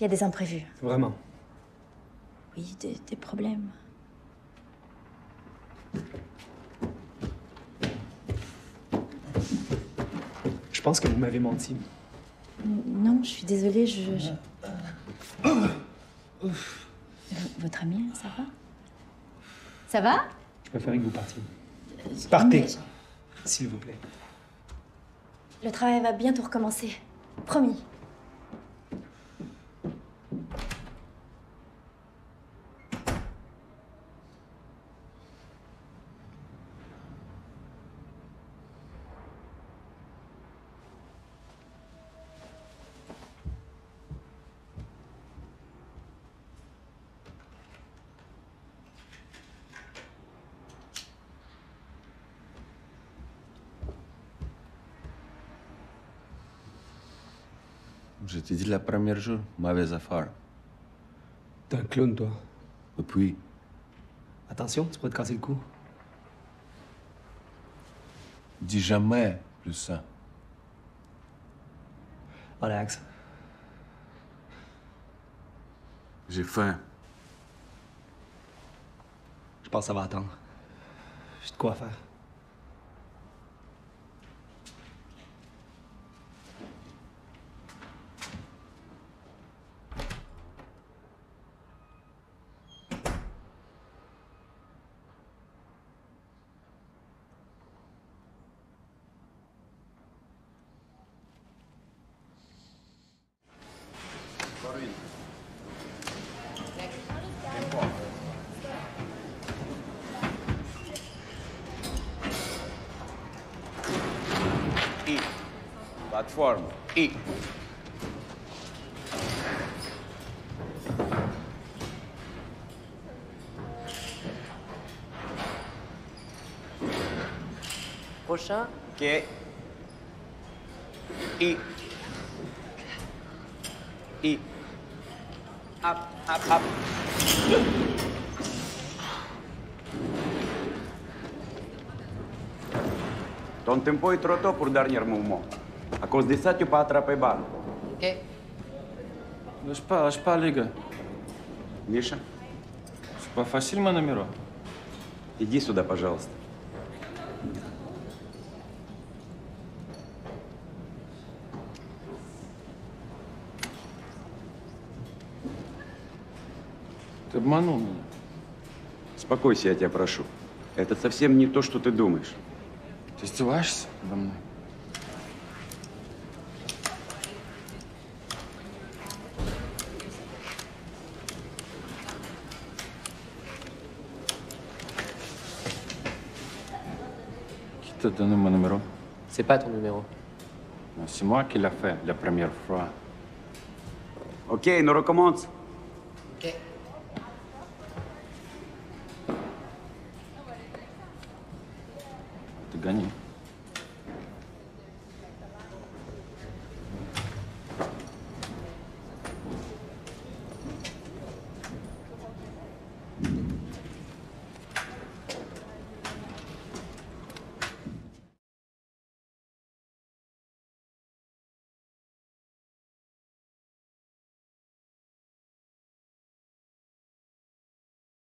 y a des imprévus. Vraiment? Oui, des problèmes. Je pense que vous m'avez menti. Non, je suis désolée, Votre ami, ça va? Ça va? Je préférais que vous partiez. Partez, Mais... s'il vous plaît. Le travail va bientôt recommencer. Promis. Je t'ai dit le premier jour, mauvaise affaire. T'es un clown, toi. Et puis, Attention, tu pourrais te casser le cou. dis jamais plus ça. Relax. J'ai faim. Je pense que ça va attendre. J'ai de quoi faire. I. Plateforme. I. Prochain. OK. I. I. Up, up, up. Ton tempo est trop tôt pour le dernier mouvement. À cause de ça, tu peux attraper balle. Ok. Lâche pas, les gars. Миша, C'est pas facile, mon numéro. иди сюда, пожалуйста. Ты обманул меня. Успокойся, я тебя прошу. Это совсем не то, что ты думаешь. Ты издеваешься надо мной? Qui t'a donné mon numéro? C'est pas ton numéro. Non, c'est moi qui l'ai fait la première fois. Ok, on recommence. Ok. Ты гони.